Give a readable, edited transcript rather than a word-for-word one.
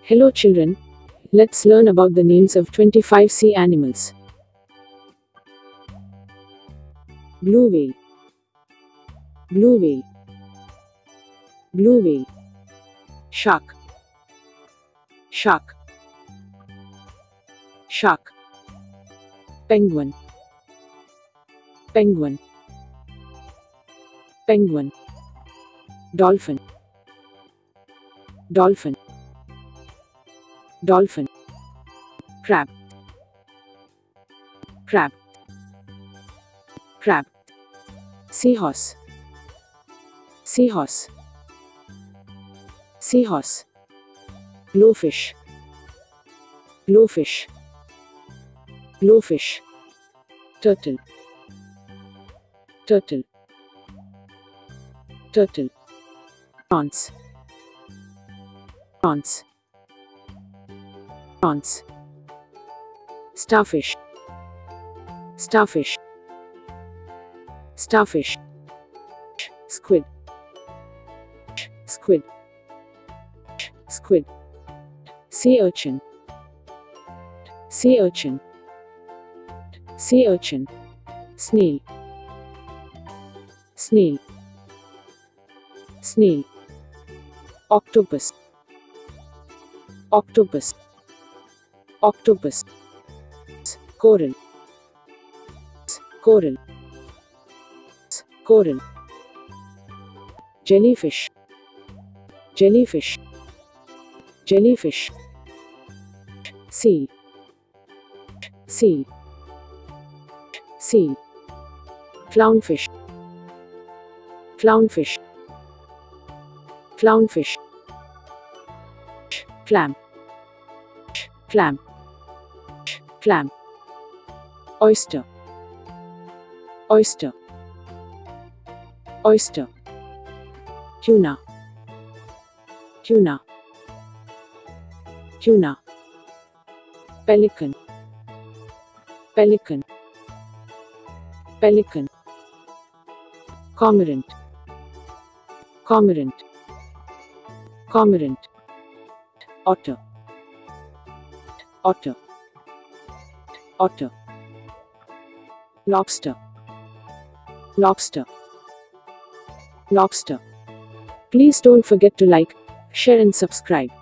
Hello children, let's learn about the names of 25 sea animals. Blue whale, blue whale, blue whale. Shark, shark, shark. Penguin, penguin, penguin. Dolphin, dolphin, dolphin. Crab, crab, crab. Seahorse, seahorse, seahorse. Blowfish, blowfish, blowfish. Turtle, turtle, turtle. Prawns, prawns, prawns. Starfish, starfish, starfish. Squid, squid, squid. Sea urchin, sea urchin, sea urchin. Snail, snail, snail. Octopus, octopus, octopus. Coral, coral, coral. Jellyfish, jellyfish, jellyfish. Seal, seal, seal. Clownfish, clownfish, clownfish. Clam, clam, clam. Oyster, oyster, oyster. Tuna, tuna, tuna. Pelican, pelican, pelican. Cormorant, cormorant, cormorant. Otter, otter, otter. Lobster, lobster, lobster. Please don't forget to like, share and subscribe.